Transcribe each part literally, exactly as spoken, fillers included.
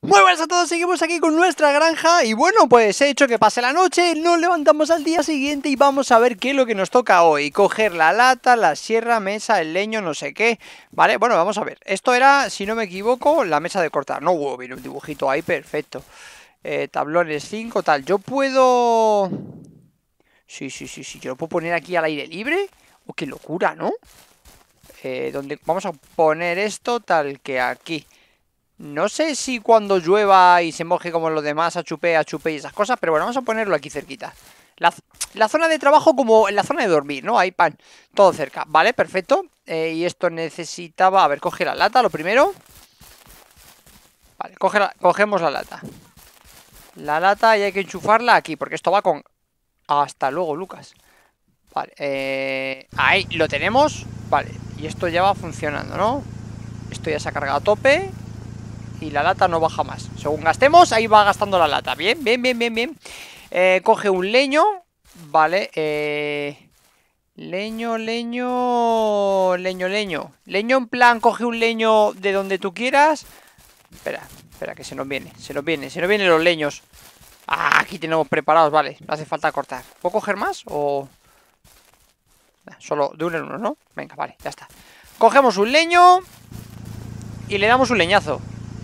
Muy buenas a todos, seguimos aquí con nuestra granja. Y bueno, pues he hecho que pase la noche, nos levantamos al día siguiente y vamos a ver qué es lo que nos toca hoy. Coger la lata, la sierra, mesa, el leño, no sé qué. Vale, bueno, vamos a ver. Esto era, si no me equivoco, la mesa de cortar. No, hubo viene un dibujito ahí, perfecto. eh, Tablones cinco, tal. Yo puedo... Sí, sí, sí, sí, yo lo puedo poner aquí al aire libre. Oh, qué locura, ¿no? Eh, donde vamos a poner esto tal que aquí. No sé si cuando llueva y se moje como los demás, a chupé, a chupé y esas cosas, pero bueno, vamos a ponerlo aquí cerquita. La, la zona de trabajo como en la zona de dormir, ¿no? Ahí, pan, todo cerca. Vale, perfecto. Eh, y esto necesitaba... A ver, coge la lata, lo primero. Vale, coge la, cogemos la lata. La lata y hay que enchufarla aquí, porque esto va con... Hasta luego, Lucas. Vale, eh... ahí, lo tenemos. Vale, y esto ya va funcionando, ¿no? Esto ya se ha cargado a tope. Y la lata no baja más. Según gastemos, ahí va gastando la lata. Bien, bien, bien, bien, bien. Eh, coge un leño. Vale, eh... Leño, leño... Leño, leño. Leño en plan, coge un leño de donde tú quieras. Espera, espera, que se nos viene. Se nos viene, se nos vienen los leños. Ah, aquí tenemos preparados, vale. No hace falta cortar. ¿Puedo coger más o...? Solo de uno en uno, ¿no? Venga, vale, ya está. Cogemos un leño y le damos un leñazo.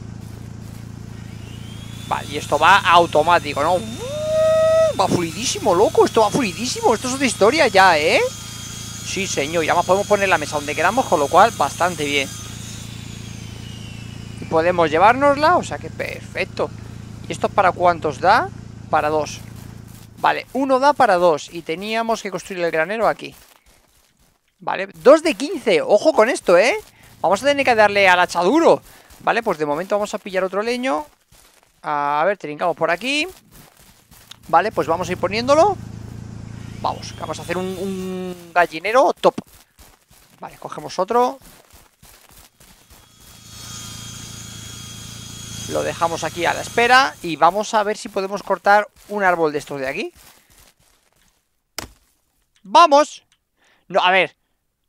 Vale, y esto va automático, ¿no? Uh, va fluidísimo, loco. Esto va fluidísimo. Esto es otra historia ya, ¿eh? Sí, señor. Y además podemos poner la mesa donde queramos, con lo cual, bastante bien. Y podemos llevárnosla, o sea que perfecto. ¿Y esto para cuántos da? Para dos. Vale, uno da para dos. Y teníamos que construir el granero aquí. Vale, dos de quince. Ojo con esto, ¿eh? Vamos a tener que darle al hacha duro. Vale, pues de momento vamos a pillar otro leño. A ver, trincamos por aquí. Vale, pues vamos a ir poniéndolo. Vamos, vamos a hacer un, un gallinero top. Vale, cogemos otro. Lo dejamos aquí a la espera. Y vamos a ver si podemos cortar un árbol de estos de aquí. ¡Vamos! No, a ver.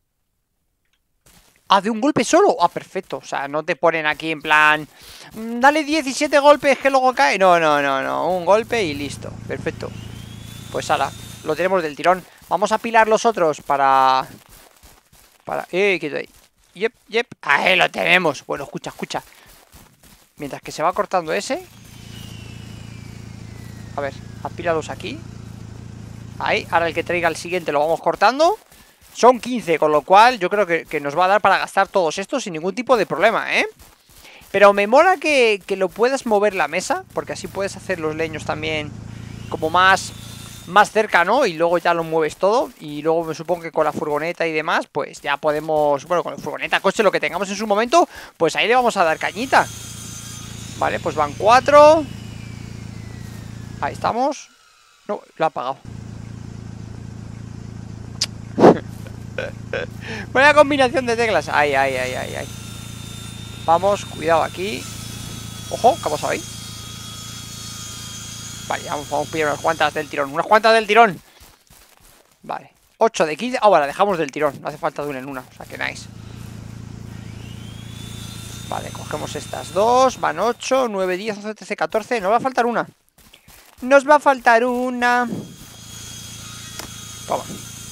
Ah, de un golpe solo. Ah, perfecto. O sea, no te ponen aquí en plan... Dale diecisiete golpes que luego cae. No, no, no, no. Un golpe y listo. Perfecto. Pues ahora, lo tenemos del tirón. Vamos a pilar los otros para... Para... ¡Eh, quieto ahí! Yep, yep. Ahí lo tenemos. Bueno, escucha, escucha. Mientras que se va cortando ese. A ver, apílalos aquí. Ahí, ahora el que traiga el siguiente lo vamos cortando. Son quince, con lo cual yo creo que, que nos va a dar para gastar todos estos sin ningún tipo de problema, ¿eh? Pero me mola que, que lo puedas mover la mesa, porque así puedes hacer los leños también como más, más cerca, ¿no? Y luego ya lo mueves todo. Y luego me supongo que con la furgoneta y demás, pues ya podemos... Bueno, con la furgoneta, coche, lo que tengamos en su momento, pues ahí le vamos a dar cañita. Vale, pues van cuatro. Ahí estamos. No, lo ha apagado. Buena combinación de teclas. Ay, ay, ay, ay, ay. Vamos, cuidado aquí. Ojo, ¿qué ha pasado ahí? Vale, vamos, vamos a pillar unas cuantas del tirón. Unas cuantas del tirón. Vale, ocho de quince. Ahora, dejamos del tirón. No hace falta de una en una, o sea que nice. Vale, cogemos estas dos. Van ocho, nueve, diez, once, trece, catorce. Nos va a faltar una. Nos va a faltar una. Toma.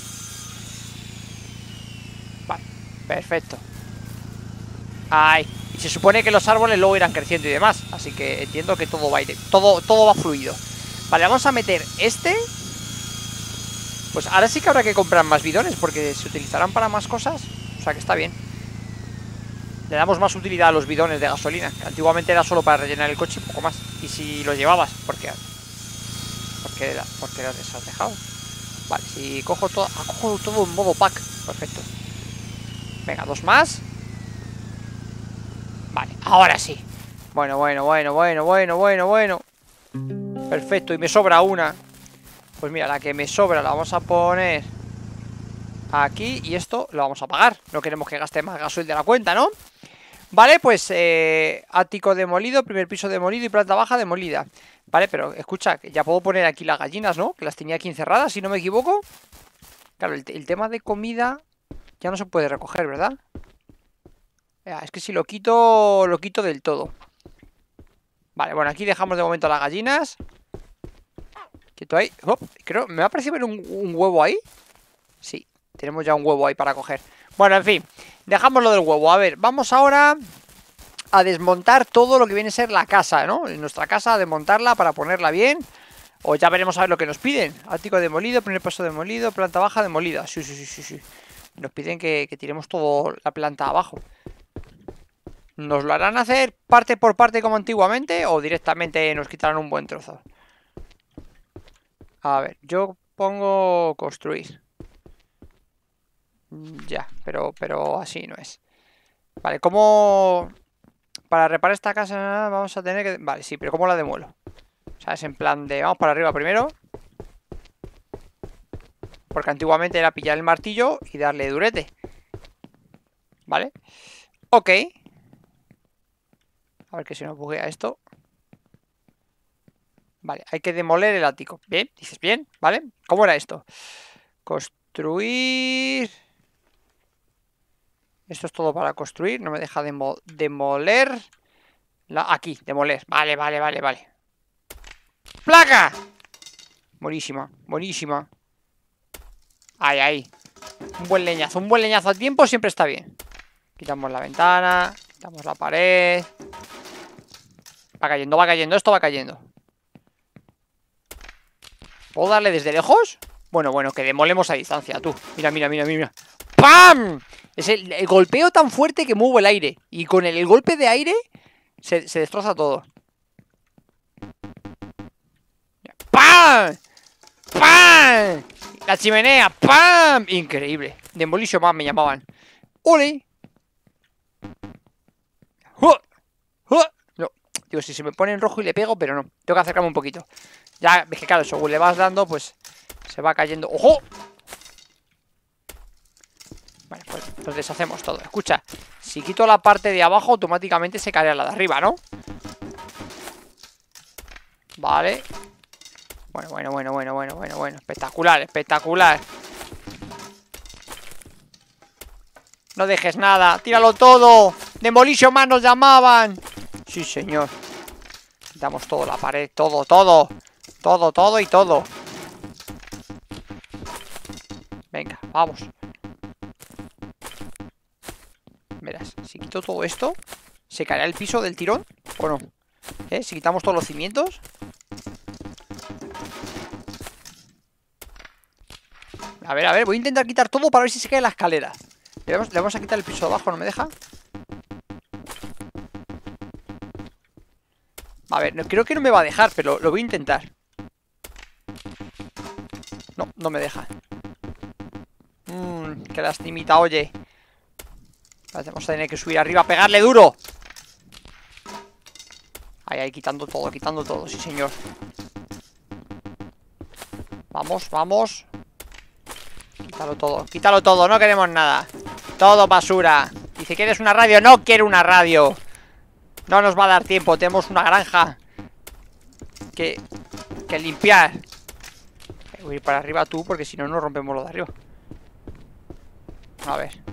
Vale, perfecto. Ay, y se supone que los árboles luego irán creciendo y demás. Así que entiendo que todo va a ir, todo, todo va fluido. Vale, vamos a meter este. Pues ahora sí que habrá que comprar más bidones, porque se utilizarán para más cosas. O sea que está bien. Le damos más utilidad a los bidones de gasolina, que antiguamente era solo para rellenar el coche y poco más. Y si los llevabas, porque porque era, porque era desatejado. Vale, si cojo todo, ah, cojo todo en modo pack. Perfecto. Venga, dos más. Vale, ahora sí. Bueno, bueno, bueno, bueno, bueno, bueno, bueno. Perfecto, y me sobra una. Pues mira, la que me sobra la vamos a poner aquí. Y esto lo vamos a pagar. No queremos que gaste más gasoil de la cuenta, ¿no? Vale, pues eh, ático demolido, primer piso demolido y planta baja demolida. Vale, pero escucha, ya puedo poner aquí las gallinas, ¿no? Que las tenía aquí encerradas, si no me equivoco. Claro, el, el tema de comida ya no se puede recoger, ¿verdad? Es que si lo quito, lo quito del todo. Vale, bueno, aquí dejamos de momento las gallinas. Quieto ahí. Oh, creo, ¿me va a parecer ver un, un huevo ahí? Sí, tenemos ya un huevo ahí para coger. Bueno, en fin, dejamos lo del huevo. A ver, vamos ahora a desmontar todo lo que viene a ser la casa, ¿no? En nuestra casa, a desmontarla para ponerla bien. O ya veremos a ver lo que nos piden. Ático demolido, primer paso demolido, planta baja demolida. Sí, sí, sí, sí, sí. Nos piden que, que tiremos todo la planta abajo. ¿Nos lo harán hacer parte por parte como antiguamente o directamente nos quitarán un buen trozo? A ver, yo pongo construir. Ya, pero, pero así no es. Vale, ¿cómo...? Para reparar esta casa vamos a tener que... Vale, sí, pero ¿cómo la demuelo? O sea, es en plan de... Vamos para arriba primero. Porque antiguamente era pillar el martillo y darle durete. ¿Vale? Ok. A ver que se nos buguea esto. Vale, hay que demoler el ático. Bien, dices bien, ¿vale? ¿Cómo era esto? Construir... Esto es todo para construir. No me deja demo... demoler... La... Aquí, demoler. Vale, vale, vale, vale. ¡Placa! Buenísima, buenísima. Ahí, ahí. Un buen leñazo, un buen leñazo a tiempo siempre está bien. Quitamos la ventana, quitamos la pared. Va cayendo, va cayendo, esto va cayendo. ¿Puedo darle desde lejos? Bueno, bueno, que demolemos a distancia, tú. Mira, mira, mira, mira. ¡Pam! Es el, el golpeo tan fuerte que mueve el aire. Y con el, el golpe de aire se, se destroza todo. ¡Pam! ¡Pam! La chimenea, ¡pam! Increíble. Demolition Man me llamaban. ¡Ole! ¡Uh! ¡Uh! No, digo, si se me pone en rojo y le pego, pero no. Tengo que acercarme un poquito. Ya, ves que claro, según le vas dando, pues se va cayendo. ¡Ojo! Vale, pues, pues deshacemos todo. Escucha, si quito la parte de abajo, automáticamente se caerá la de arriba, ¿no? Vale. Bueno, bueno, bueno, bueno, bueno, bueno, bueno. Espectacular, espectacular. No dejes nada, tíralo todo. Demolition Man nos llamaban. Sí, señor. Quitamos todo, la pared, todo, todo. Todo, todo y todo. Venga, vamos. Verás, si quito todo esto, ¿se caerá el piso del tirón? ¿O no? ¿Eh? Si quitamos todos los cimientos. A ver, a ver, voy a intentar quitar todo para ver si se cae la escalera. Le vamos, le vamos a quitar el piso de abajo, ¿no me deja? A ver, no, creo que no me va a dejar, pero lo voy a intentar. No, no me deja. Mmm, qué lastimita, oye. Vamos a tener que subir arriba, pegarle duro. Ahí, ahí, quitando todo, quitando todo, sí señor. Vamos, vamos. Quítalo todo, quítalo todo, no queremos nada. Todo basura. Dice, ¿quieres una radio? No quiero una radio. No nos va a dar tiempo, tenemos una granja Que, que limpiar. Voy a ir para arriba tú, porque si no, nos rompemos lo de arriba. A ver.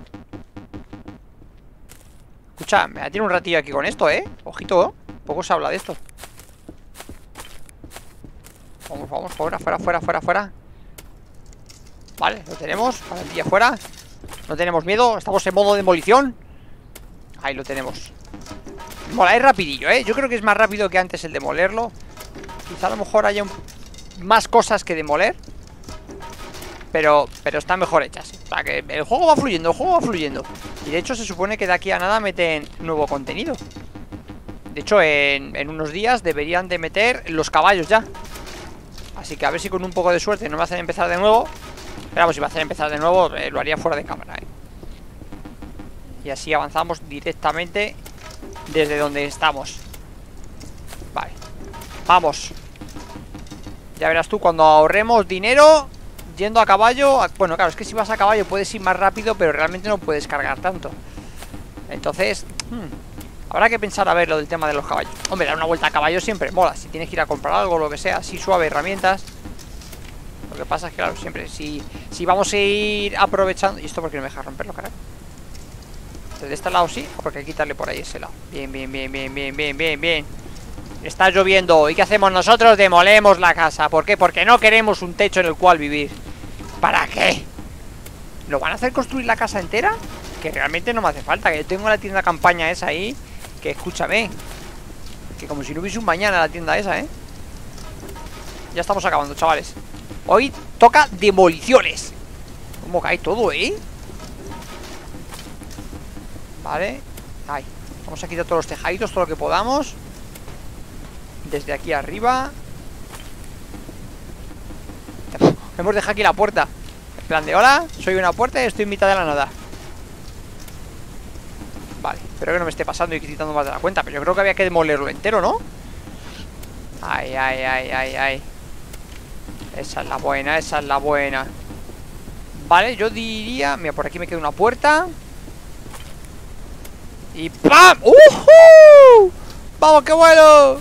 Escucha, me tiene un ratillo aquí con esto, ¿eh? Ojito, poco se habla de esto. Vamos, vamos, fuera, fuera, fuera, fuera, fuera. Vale, lo tenemos, plantilla fuera. No tenemos miedo, estamos en modo demolición. Ahí lo tenemos. Mola, es rapidillo, ¿eh? Yo creo que es más rápido que antes el demolerlo. Quizá a lo mejor haya un... más cosas que demoler. Pero, pero están mejor hechas. O sea, que el juego va fluyendo, el juego va fluyendo. Y de hecho se supone que de aquí a nada meten nuevo contenido. De hecho, en, en unos días deberían de meter los caballos ya. Así que a ver si con un poco de suerte no me hacen empezar de nuevo. Pero vamos, si me hacen empezar de nuevo, eh, lo haría fuera de cámara, ¿eh? Y así avanzamos directamente desde donde estamos. Vale, vamos. Ya verás tú, cuando ahorremos dinero yendo a caballo. Bueno, claro, es que si vas a caballo puedes ir más rápido, pero realmente no puedes cargar tanto. Entonces, hmm, habrá que pensar a ver lo del tema de los caballos. Hombre, dar una vuelta a caballo siempre mola. Si tienes que ir a comprar algo, lo que sea, así suave, herramientas. Lo que pasa es que, claro, siempre Si, si vamos a ir aprovechando. ¿Y esto por qué no me deja romperlo, caray? ¿De este lado sí? ¿O porque hay que quitarle por ahí ese lado? Bien, bien, bien, bien, bien, bien, bien, bien. Está lloviendo. ¿Y qué hacemos nosotros? Demolemos la casa. ¿Por qué? Porque no queremos un techo en el cual vivir. ¿Para qué? ¿Lo van a hacer construir la casa entera? Que realmente no me hace falta. Que yo tengo la tienda campaña esa ahí. Que escúchame, que como si no hubiese un mañana la tienda esa, ¿eh? Ya estamos acabando, chavales. Hoy toca demoliciones. ¿Cómo cae todo, eh? Vale. Ahí. Vamos a quitar todos los tejaditos, todo lo que podamos. Desde aquí arriba. Hemos dejado aquí la puerta. En plan de, hola, soy una puerta y estoy en mitad de la nada. Vale, espero que no me esté pasando y quitando más de la cuenta. Pero yo creo que había que demolerlo entero, ¿no? Ay, ay, ay, ay, ay. Esa es la buena, esa es la buena. Vale, yo diría... Mira, por aquí me queda una puerta. Y ¡pam! ¡Uh! ¡Vamos, qué bueno!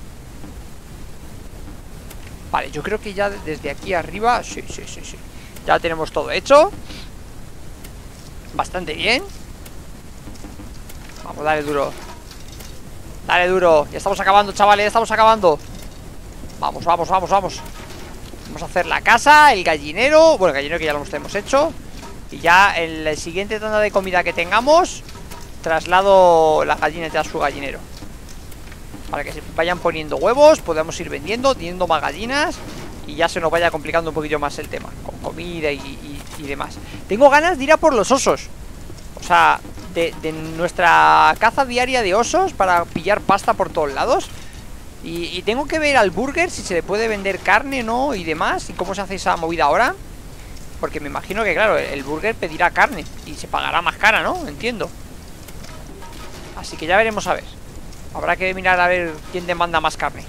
Vale, yo creo que ya desde aquí arriba... Sí, sí, sí, sí. Ya tenemos todo hecho. Bastante bien. Vamos, dale duro. Dale duro. Ya estamos acabando, chavales, ya estamos acabando. Vamos, vamos, vamos, vamos. Vamos a hacer la casa, el gallinero. Bueno, el gallinero que ya lo hemos hecho. Y ya en la siguiente tanda de comida que tengamos, traslado las gallinas a su gallinero, para que se vayan poniendo huevos, podamos ir vendiendo, teniendo más gallinas, y ya se nos vaya complicando un poquillo más el tema, con comida y, y, y demás. Tengo ganas de ir a por los osos. O sea, de, de nuestra caza diaria de osos, para pillar pasta por todos lados. Y, y tengo que ver al burger si se le puede vender carne, ¿no? Y demás, y cómo se hace esa movida ahora. Porque me imagino que, claro, el burger pedirá carne y se pagará más cara, ¿no? Entiendo. Así que ya veremos a ver. Habrá que mirar a ver quién demanda más carne.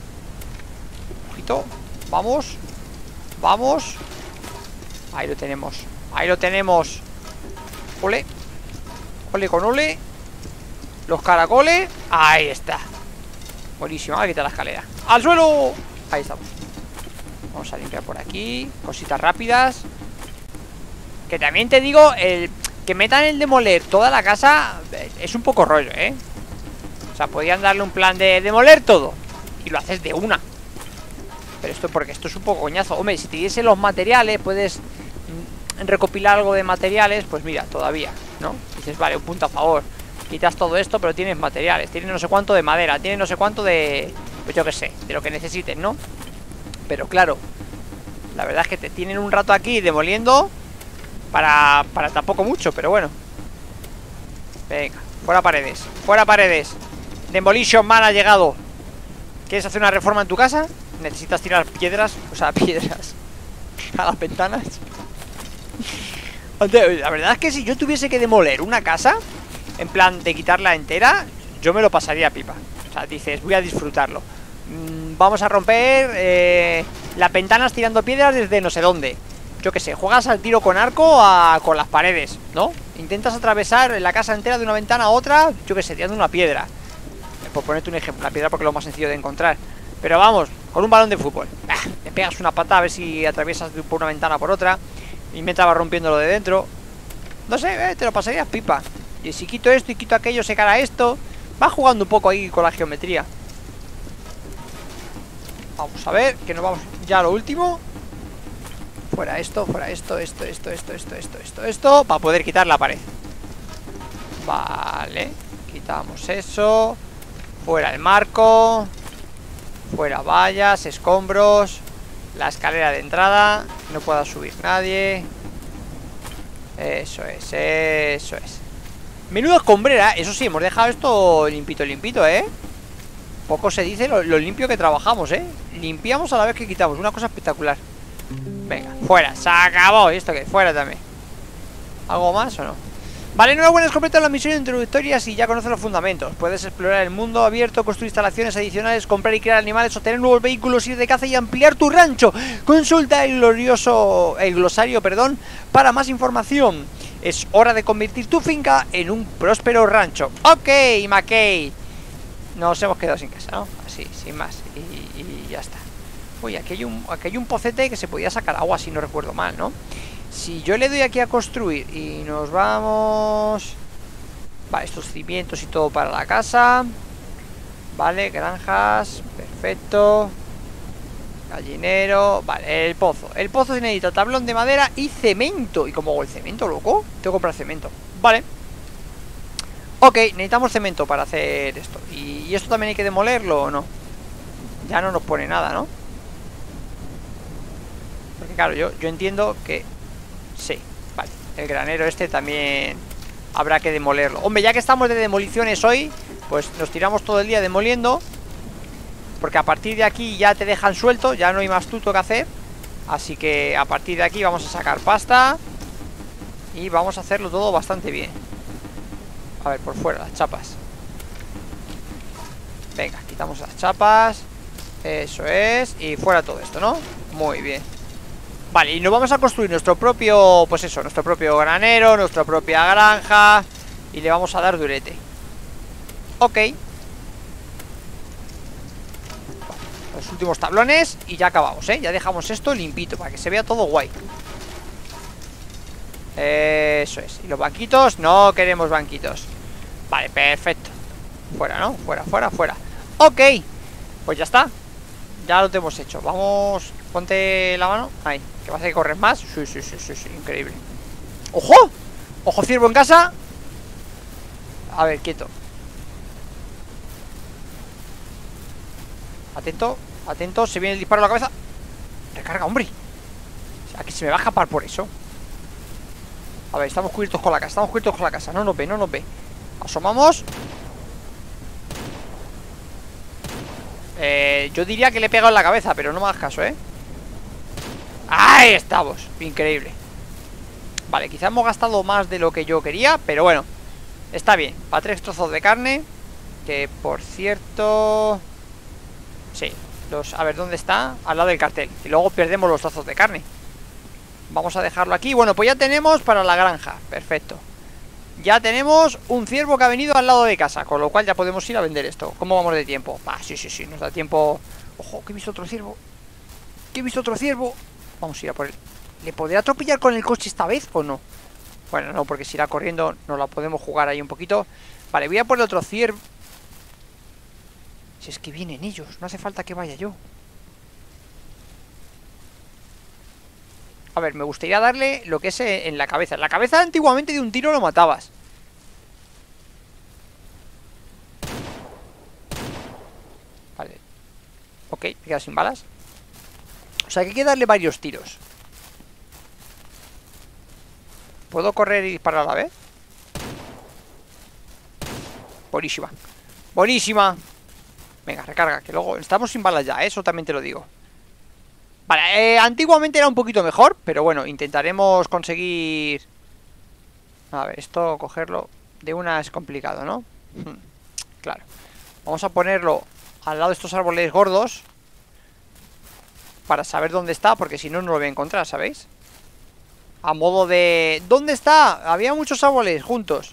Ojito. Vamos. Vamos. Ahí lo tenemos. Ahí lo tenemos. Ole. Ole con ole. Los caracoles. Ahí está. Buenísimo. Vamos a quitar la escalera. ¡Al suelo! Ahí estamos. Vamos a limpiar por aquí. Cositas rápidas. Que también te digo, el que metan el demoler toda la casa es un poco rollo, ¿eh? O sea, podían darle un plan de demoler todo y lo haces de una. Pero esto, porque esto es un poco coñazo. Hombre, si te diese los materiales, puedes recopilar algo de materiales. Pues mira, todavía, ¿no? Dices, vale, un punto a favor. Quitas todo esto, pero tienes materiales. Tienes no sé cuánto de madera, tienes no sé cuánto de... Pues yo qué sé, de lo que necesites, ¿no? Pero claro, la verdad es que te tienen un rato aquí demoliendo Para, para tampoco mucho, pero bueno. Venga, fuera paredes. Fuera paredes. Demolition Man ha llegado. ¿Quieres hacer una reforma en tu casa? Necesitas tirar piedras. O sea, piedras a las ventanas. La verdad es que si yo tuviese que demoler una casa, en plan de quitarla entera, yo me lo pasaría pipa. O sea, dices, voy a disfrutarlo. mm, Vamos a romper eh, las ventanas tirando piedras desde no sé dónde. Yo qué sé, juegas al tiro con arco a, con las paredes, ¿no? Intentas atravesar la casa entera de una ventana a otra, yo qué sé, tirando una piedra. Por ponerte un ejemplo, la piedra porque es lo más sencillo de encontrar. Pero vamos, con un balón de fútbol, ah, le pegas una patada a ver si atraviesas por una ventana por otra, y mientras vas rompiendo lo de dentro. No sé, eh, te lo pasarías pipa. Y si quito esto y quito aquello, se cara esto. Vas jugando un poco ahí con la geometría. Vamos a ver, que nos vamos ya a lo último. Fuera esto, fuera esto, esto, esto, esto, esto, esto, esto, esto, para poder quitar la pared. Vale, quitamos eso. Fuera el marco. Fuera vallas, escombros. La escalera de entrada. No pueda subir nadie. Eso es, eso es. Menudo escombrera, eso sí, hemos dejado esto limpito, limpito, ¿eh? Poco se dice lo, lo limpio que trabajamos, ¿eh? Limpiamos a la vez que quitamos, una cosa espectacular. Venga, fuera, se acabó. ¿Y esto qué? Fuera también. ¿Algo más o no? Vale, enhorabuena, has completado la misión introductoria. Si ya conoces los fundamentos, puedes explorar el mundo abierto, construir instalaciones adicionales, comprar y crear animales, obtener nuevos vehículos, ir de caza y ampliar tu rancho. Consulta el glorioso, el glosario, perdón, para más información. Es hora de convertir tu finca en un próspero rancho. Ok, McKay. Nos hemos quedado sin casa, ¿no? Así, sin más. Y, y ya está. Uy, aquí hay, un, aquí hay un pocete que se podía sacar agua, si no recuerdo mal, ¿no? Si yo le doy aquí a construir y nos vamos... Vale, estos cimientos y todo para la casa. Vale, granjas, perfecto. Gallinero, vale, el pozo. El pozo se necesita tablón de madera y cemento. ¿Y cómo hago el cemento, loco? Tengo que comprar cemento. Vale. Ok, necesitamos cemento para hacer esto. ¿Y, y esto también hay que demolerlo o no? Ya no nos pone nada, ¿no? Porque claro, yo, yo entiendo que... Sí, vale. El granero este también habrá que demolerlo. Hombre, ya que estamos de demoliciones hoy, pues nos tiramos todo el día demoliendo. Porque a partir de aquí ya te dejan suelto. Ya no hay más tuto que hacer. Así que a partir de aquí vamos a sacar pasta. Y vamos a hacerlo todo bastante bien. A ver, por fuera, las chapas. Venga, quitamos las chapas. Eso es. Y fuera todo esto, ¿no? Muy bien. Vale, y nos vamos a construir nuestro propio... Pues eso, nuestro propio granero, nuestra propia granja. Y le vamos a dar durete. Ok. Los últimos tablones y ya acabamos, ¿eh? Ya dejamos esto limpito para que se vea todo guay. Eso es. Y los banquitos, no queremos banquitos. Vale, perfecto. Fuera, ¿no? Fuera, fuera, fuera. Ok. Pues ya está. Ya lo hemos hecho. Vamos, ponte la mano. Ahí, que vas a que correr más. Sí, sí, sí, sí, sí, increíble. ¡Ojo! ¡Ojo, ciervo en casa! A ver, quieto. Atento, atento, se viene el disparo a la cabeza. Recarga, hombre. O sea, que se me va a escapar por eso. A ver, estamos cubiertos con la casa, estamos cubiertos con la casa. No nos ve, no nos ve. Asomamos. Eh, yo diría que le he pegado en la cabeza, pero no me hagas caso, ¿eh? ¡Ahí estamos! Increíble. Vale, quizá hemos gastado más de lo que yo quería, pero bueno, está bien. Para tres trozos de carne. Que, por cierto... Sí, los... A ver, ¿dónde está? Al lado del cartel. Y luego perdemos los trozos de carne. Vamos a dejarlo aquí. Bueno, pues ya tenemos para la granja. Perfecto. Ya tenemos un ciervo que ha venido al lado de casa, con lo cual ya podemos ir a vender esto. ¿Cómo vamos de tiempo? Ah, sí, sí, sí, nos da tiempo. Ojo, que he visto otro ciervo. Que he visto otro ciervo. Vamos a ir a por él. ¿Le podré atropellar con el coche esta vez o no? Bueno, no, porque si irá corriendo nos la podemos jugar ahí un poquito. Vale, voy a por el otro ciervo. Si es que vienen ellos, no hace falta que vaya yo. A ver, me gustaría darle lo que es en la cabeza. En la cabeza antiguamente de un tiro lo matabas. Vale. Ok, me quedo sin balas. O sea que hay que darle varios tiros. ¿Puedo correr y disparar a la vez? Buenísima. Buenísima. Venga, recarga, que luego estamos sin balas ya, ¿eh? Eso también te lo digo. Vale, eh, antiguamente era un poquito mejor, pero bueno, intentaremos conseguir... A ver, esto cogerlo de una es complicado, ¿no? Hmm, claro. Vamos a ponerlo al lado de estos árboles gordos para saber dónde está, porque si no, no lo voy a encontrar, ¿sabéis? A modo de... ¿Dónde está? Había muchos árboles juntos.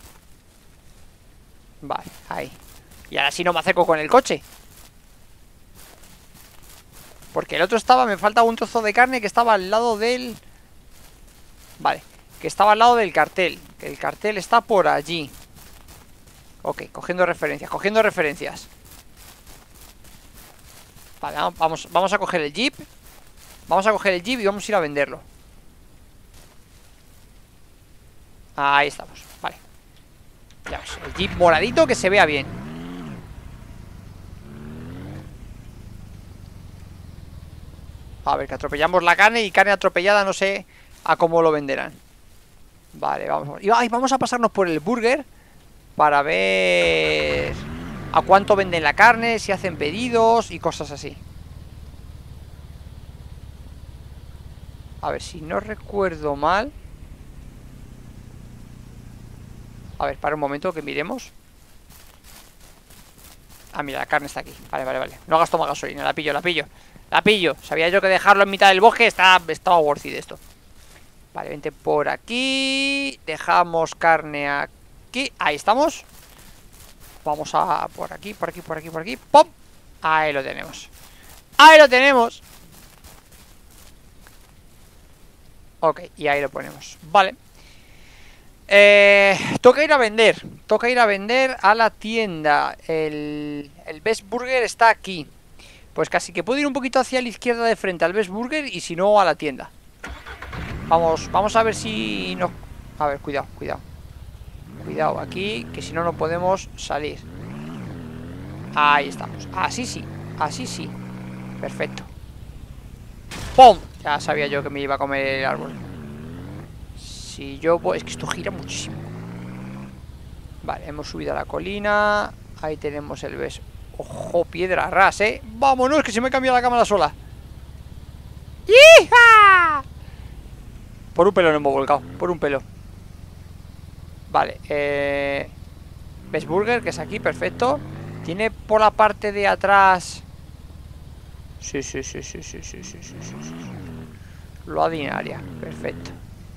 Vale, ahí. Y ahora sí no me acerco con el coche. Porque el otro estaba, me falta un trozo de carne que estaba al lado del... Vale, que estaba al lado del cartel. Que el cartel está por allí. Ok, cogiendo referencias, cogiendo referencias. Vale, vamos, vamos a coger el jeep. Vamos a coger el jeep y vamos a ir a venderlo. Ahí estamos, vale. Ya ves, el jeep moradito que se vea bien. A ver, que atropellamos la carne y carne atropellada no sé a cómo lo venderán. Vale, vamos. Y ay, vamos a pasarnos por el burger para ver a cuánto venden la carne, si hacen pedidos y cosas así. A ver, si no recuerdo mal. A ver, para un momento que miremos. Ah, mira, la carne está aquí. Vale, vale, vale. No gasto más gasolina, la pillo, la pillo. La pillo. Sabía yo que dejarlo en mitad del bosque está, estaba worth it esto. Vale, vente por aquí. Dejamos carne aquí. Ahí estamos. Vamos a por aquí, por aquí, por aquí, por aquí. ¡Pum! Ahí lo tenemos. ¡Ahí lo tenemos! Ok, y ahí lo ponemos. Vale. Eh, toca ir a vender. Toca ir a vender a la tienda. El, el Best Burger está aquí. Pues casi que puedo ir un poquito hacia la izquierda de frente al Best Burger y si no a la tienda. Vamos, vamos a ver si no... A ver, cuidado, cuidado. Cuidado aquí, que si no no podemos salir. Ahí estamos. Así sí, así sí. Perfecto. ¡Pum! Ya sabía yo que me iba a comer el árbol. Si yo voy... Es que esto gira muchísimo. Vale, hemos subido a la colina. Ahí tenemos el beso. ¡Ojo, piedra ras, eh! ¡Vámonos, que se me ha cambiado la cámara sola! ¡Hija! Por un pelo no hemos volcado. Por un pelo. Vale, eh... Best Burger, que es aquí, perfecto. Tiene por la parte de atrás... Sí, sí, sí, sí, sí, sí, sí, sí, sí, sí. Lo adinaria, perfecto.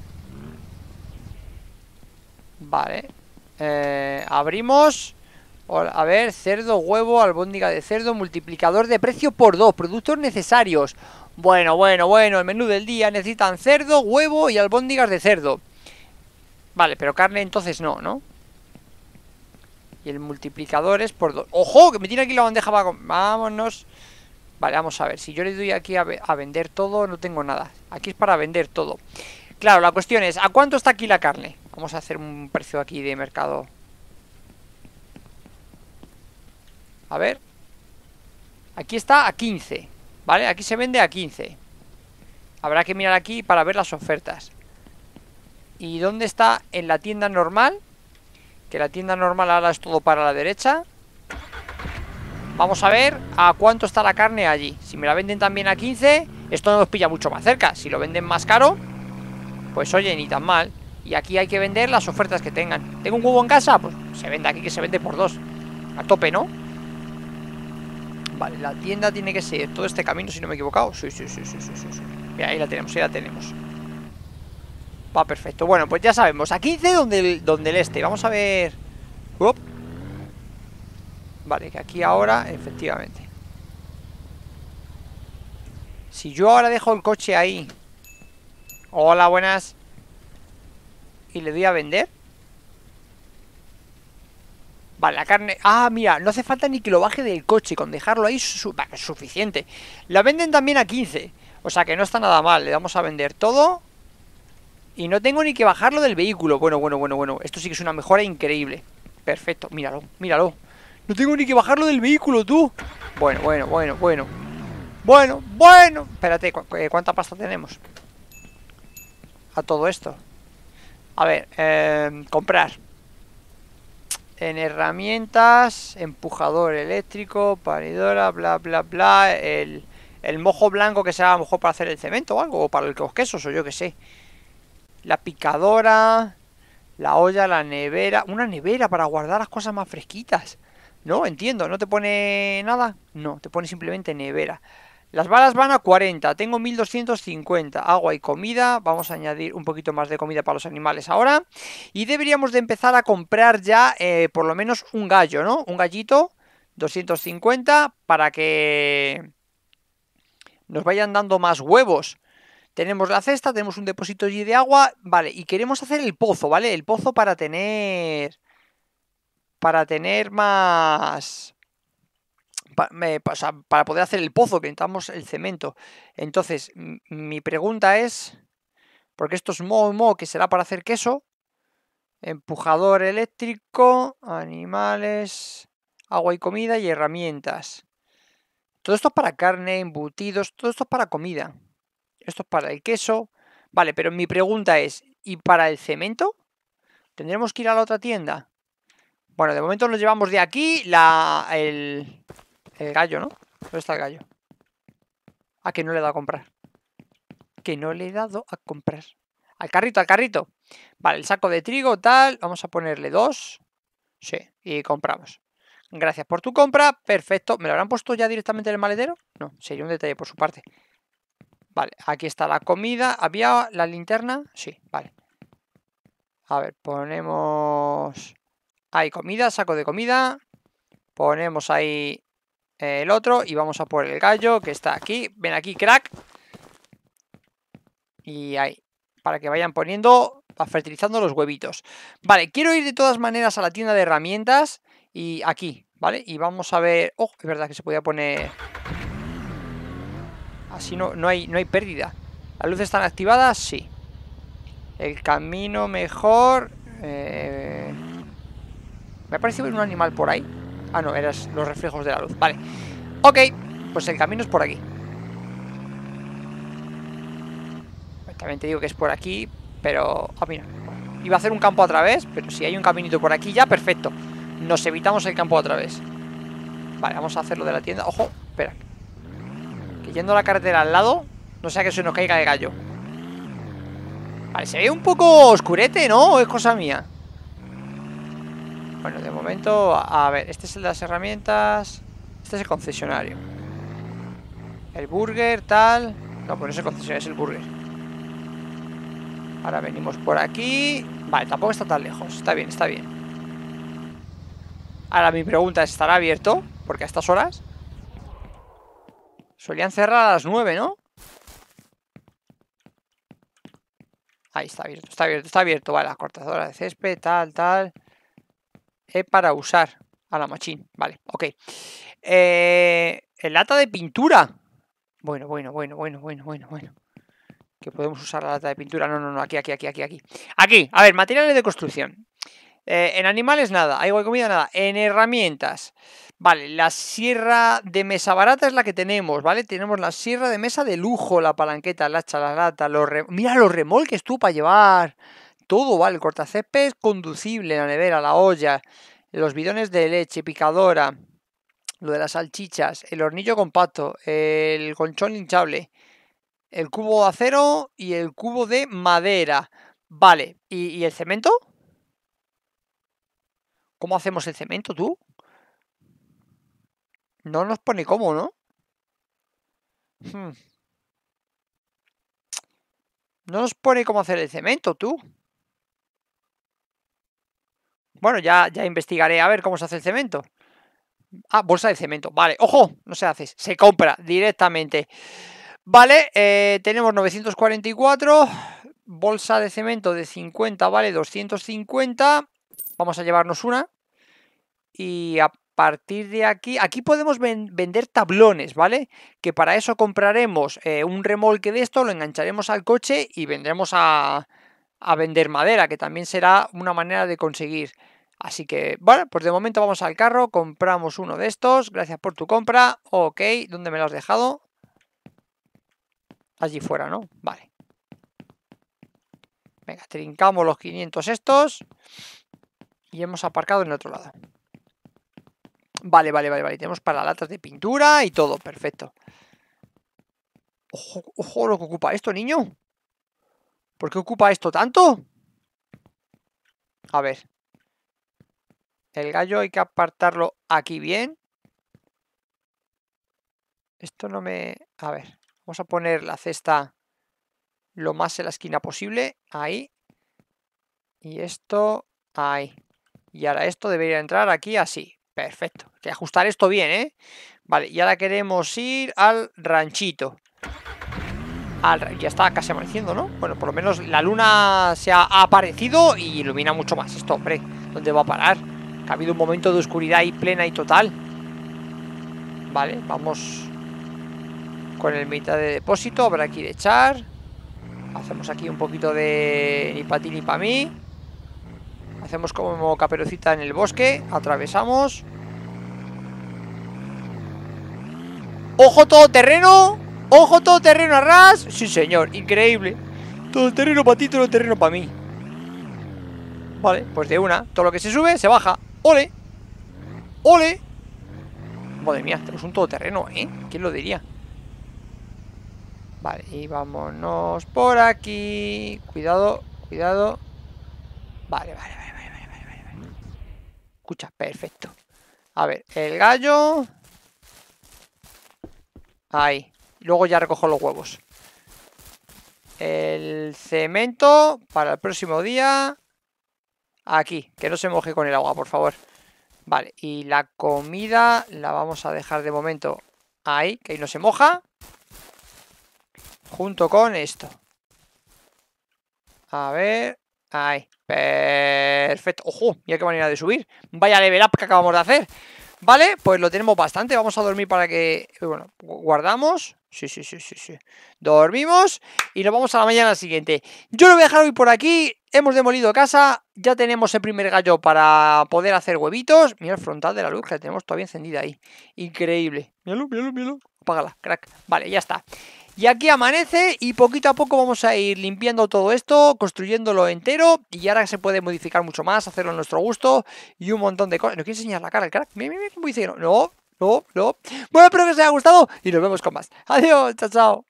Vale. Eh, abrimos. A ver, cerdo, huevo, albóndiga de cerdo, multiplicador de precio por dos, productos necesarios. Bueno, bueno, bueno, el menú del día necesitan cerdo, huevo y albóndigas de cerdo. Vale, pero carne entonces no, ¿no? Y el multiplicador es por dos. ¡Ojo! Que me tiene aquí la bandeja para... Vámonos. Vale, vamos a ver. Si yo le doy aquí a, a vender todo, no tengo nada. Aquí es para vender todo. Claro, la cuestión es, ¿a cuánto está aquí la carne? Vamos a hacer un precio aquí de mercado. A ver. Aquí está a quince. ¿Vale? Aquí se vende a quince. Habrá que mirar aquí para ver las ofertas. ¿Y dónde está? En la tienda normal. Que la tienda normal ahora es todo para la derecha. Vamos a ver a cuánto está la carne allí. Si me la venden también a quince, esto no nos pilla mucho más cerca. Si lo venden más caro, pues oye, ni tan mal. Y aquí hay que vender las ofertas que tengan. ¿Tengo un huevo en casa? Pues se vende aquí, que se vende por dos. A tope, ¿no? Vale, la tienda tiene que ser todo este camino, si no me he equivocado. Sí, sí, sí, sí, sí, sí, sí. Mira, ahí la tenemos, ahí la tenemos. Va, perfecto. Bueno, pues ya sabemos. A quince donde el, donde el este. Vamos a ver. Up. Vale, que aquí ahora, efectivamente. Si yo ahora dejo el coche ahí. Hola, buenas. Y le doy a vender. Vale, la carne... Ah, mira, no hace falta ni que lo baje del coche. Con dejarlo ahí su... bah, es suficiente. La venden también a quince. O sea que no está nada mal. Le damos a vender todo. Y no tengo ni que bajarlo del vehículo. Bueno, bueno, bueno, bueno. Esto sí que es una mejora increíble. Perfecto, míralo, míralo. No tengo ni que bajarlo del vehículo, tú. Bueno, bueno, bueno, bueno. Bueno, bueno. Espérate, ¿cu ¿cuánta pasta tenemos? A todo esto. A ver, eh, comprar. En herramientas, empujador eléctrico, paridora, bla, bla, bla. El, el mojo blanco que será a lo mejor para hacer el cemento o algo. O para los quesos, o yo que sé. La picadora. La olla, la nevera. Una nevera para guardar las cosas más fresquitas. No, entiendo, ¿no te pone nada? No, te pone simplemente nevera. Las balas van a cuarenta, tengo mil doscientos cincuenta. Agua y comida, vamos a añadir un poquito más de comida para los animales ahora. Y deberíamos de empezar a comprar ya eh, por lo menos un gallo, ¿no? Un gallito, doscientos cincuenta, para que nos vayan dando más huevos. Tenemos la cesta, tenemos un depósito allí de agua, vale, y queremos hacer el pozo, ¿vale? El pozo para tener... Para tener más... Para, me, o sea, para poder hacer el pozo, que necesitamos el cemento. Entonces, mi pregunta es... Porque esto es moho, moho, que será para hacer queso. Empujador eléctrico, animales, agua y comida y herramientas. Todo esto es para carne, embutidos, todo esto es para comida. Esto es para el queso. Vale, pero mi pregunta es, ¿y para el cemento? ¿Tendremos que ir a la otra tienda? Bueno, de momento nos llevamos de aquí la, el, el gallo, ¿no? ¿Dónde está el gallo? Ah, que no le he dado a comprar. Que no le he dado a comprar. Al carrito, al carrito. Vale, el saco de trigo, tal. Vamos a ponerle dos. Sí, y compramos. Gracias por tu compra. Perfecto. ¿Me lo habrán puesto ya directamente en el maletero? No, sería un detalle por su parte. Vale, aquí está la comida. ¿Había la linterna? Sí, vale. A ver, ponemos... Ahí comida, saco de comida. Ponemos ahí el otro y vamos a por el gallo que está aquí. Ven aquí, crack. Y ahí, para que vayan poniendo va fertilizando los huevitos. Vale, quiero ir de todas maneras a la tienda de herramientas y aquí, ¿vale? Y vamos a ver... Oh, es verdad que se podía poner... Así no, no, hay, no hay pérdida. ¿Las luces están activadas? Sí. El camino mejor... Eh... Me ha parecido ver un animal por ahí. Ah, no, eran los reflejos de la luz. Vale. Ok, pues el camino es por aquí. También te digo que es por aquí, pero... Ah, mira. Iba a hacer un campo a través, pero si hay un caminito por aquí ya, perfecto. Nos evitamos el campo a través. Vale, vamos a hacerlo de la tienda. Ojo, espera. Que yendo a la carretera al lado, no sea que se nos caiga el gallo. Vale, se ve un poco oscurete, ¿no? ¿O es cosa mía? Bueno, de momento, a ver, este es el de las herramientas. Este es el concesionario. El burger, tal. No, pues no es el concesionario, es el burger. Ahora venimos por aquí. Vale, tampoco está tan lejos. Está bien, está bien. Ahora mi pregunta es, ¿estará abierto? Porque a estas horas solían cerrar a las nueve, ¿no? Ahí está abierto, está abierto, está abierto. Vale, la cortadora de césped, tal, tal. E para usar a la machín. Vale, ok. Eh, el lata de pintura. Bueno, bueno, bueno, bueno, bueno, bueno, bueno. Que podemos usar la lata de pintura. No, no, no, aquí, aquí, aquí, aquí, aquí. Aquí, a ver, materiales de construcción. Eh, en animales nada, agua y comida nada. En herramientas, vale, la sierra de mesa barata es la que tenemos, ¿vale? Tenemos la sierra de mesa de lujo, la palanqueta, el hacha, la lata, los re... Mira los remolques tú para llevar todo, ¿vale? El cortacésped conducible, la nevera, la olla, los bidones de leche, picadora, lo de las salchichas, el hornillo compacto, el colchón hinchable, el cubo de acero y el cubo de madera. Vale, ¿y, y el cemento? ¿Cómo hacemos el cemento, tú? No nos pone cómo, ¿no? Hmm. No nos pone cómo hacer el cemento, tú. Bueno, ya, ya investigaré a ver cómo se hace el cemento. Ah, bolsa de cemento. Vale, ojo, no se hace, se compra directamente. Vale, eh, tenemos novecientos cuarenta y cuatro. Bolsa de cemento de cincuenta, vale, doscientos cincuenta. Vamos a llevarnos una. Y a partir de aquí, aquí podemos ven, vender tablones, ¿vale? Que para eso compraremos eh, un remolque de esto, lo engancharemos al coche y vendremos a, a vender madera, que también será una manera de conseguir. Así que, bueno, pues de momento vamos al carro, compramos uno de estos, gracias por tu compra. Ok, ¿dónde me lo has dejado? Allí fuera, ¿no? Vale. Venga, trincamos los quinientos estos y hemos aparcado en el otro lado. Vale, vale, vale, vale. Tenemos para latas de pintura y todo, perfecto. Ojo, ojo lo que ocupa esto, niño. ¿Por qué ocupa esto tanto? A ver. El gallo hay que apartarlo aquí bien. Esto no me... A ver, vamos a poner la cesta lo más en la esquina posible. Ahí. Y esto ahí. Y ahora esto debería entrar aquí así. Perfecto. Hay que ajustar esto bien, ¿eh? Vale, y ahora queremos ir al ranchito. Al... Ya está casi amaneciendo, ¿no? Bueno, por lo menos la luna se ha aparecido y ilumina mucho más esto, hombre. ¿Dónde va a parar? Que ha habido un momento de oscuridad y plena y total. Vale, vamos con el mitad de depósito. Habrá aquí de echar. Hacemos aquí un poquito de ni para ti ni para mí. Hacemos como Caperucita en el bosque. Atravesamos. ¡Ojo todoterreno! ¡Ojo todoterreno a ras! Sí, señor, increíble. Todo terreno para ti, todo terreno para mí. Vale, pues de una. Todo lo que se sube, se baja. ¡Ole! ¡Ole! Madre mía, tenemos un todoterreno, ¿eh? ¿Quién lo diría? Vale, y vámonos por aquí. Cuidado, cuidado. Vale, vale, vale, vale, vale, vale, vale. Escucha, perfecto. A ver, el gallo. Ahí. Luego ya recojo los huevos. El cemento para el próximo día. Aquí, que no se moje con el agua, por favor. Vale, y la comida la vamos a dejar de momento ahí, que ahí no se moja. Junto con esto. A ver. Ahí, perfecto. Ojo, mira qué manera de subir. Vaya level up que acabamos de hacer. Vale, pues lo tenemos bastante. Vamos a dormir para que... Bueno, guardamos. Sí, sí, sí, sí, sí. Dormimos y nos vamos a la mañana siguiente. Yo lo voy a dejar hoy por aquí. Hemos demolido casa. Ya tenemos el primer gallo para poder hacer huevitos. Mira el frontal de la luz que la tenemos todavía encendida ahí. Increíble. Míralo, míralo, míralo. Apágala, crack. Vale, ya está. Y aquí amanece y poquito a poco vamos a ir limpiando todo esto, construyéndolo entero. Y ahora se puede modificar mucho más, hacerlo a nuestro gusto y un montón de cosas. ¿No quiere enseñar la cara el crack? Mira, mira, mira, no, no, no. Bueno, espero que os haya gustado y nos vemos con más. Adiós, chao, chao.